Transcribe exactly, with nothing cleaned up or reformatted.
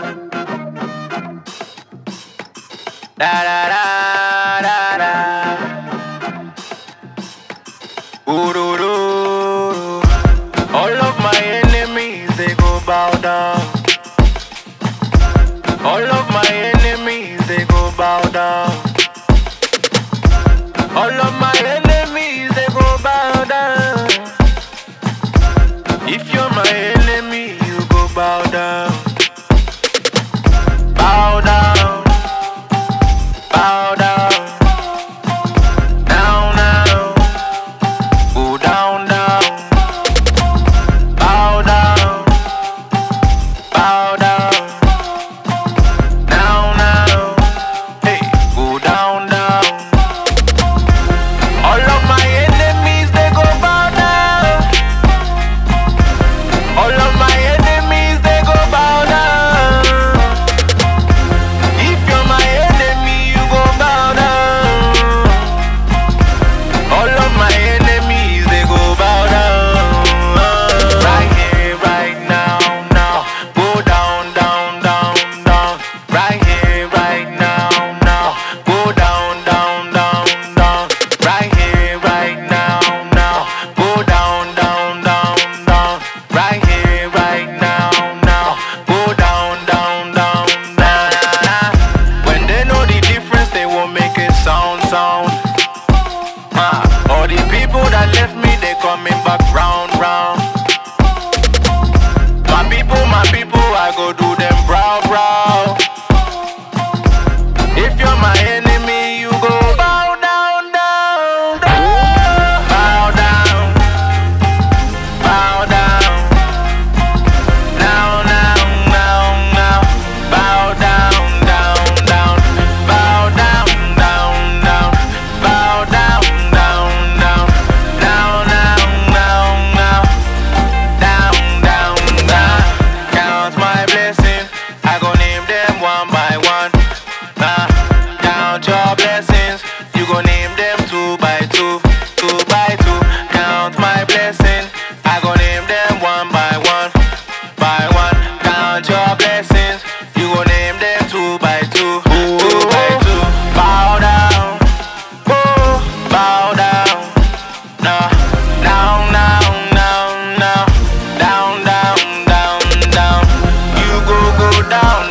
Da da da da da. Ooh, doo, doo. All of my enemies they go bow down. All of my enemies they go bow down. All of my enemies they go bow down. If you're my enemy, you go bow down. Bow down. Bow down. Down, down. Go down, down. Bow down. Bow down. Down, down. Hey, go down, down. All of my enemies, they go bow down. All of my enemies, they go bow down. If you're my enemy, you go bow down. All of my enemies, they go bow down. Right here, right now, now. Go down, down, down, down. Right here, right now, now. Go down, down, down, down. Right here, right now, now. Go down, down, down, down. Right here, right now, now. Go down, down, down, down. When they know the difference, they won't make it sound, sound. Ah, all the people that left me, they coming back round, round. My people, my people, I go do them brow, brow. If you're my enemy, you go bow down, down, down. Bow down, bow down. Now, now, now, now. Bow down, down, down. Bow down, down, down. Bow down, down, down. Now, now, now, now. Down, down, down. Count my blessings. I go name them one by one. Nah, count your blessings. You go name them two by two, two by two. Count my blessings. I go name them one by one, by one. Count your blessings. You go name them two by two, two by two. Bow down, oh, bow down. Nah, down, down, down, down, down, down, down, down. You go, go down.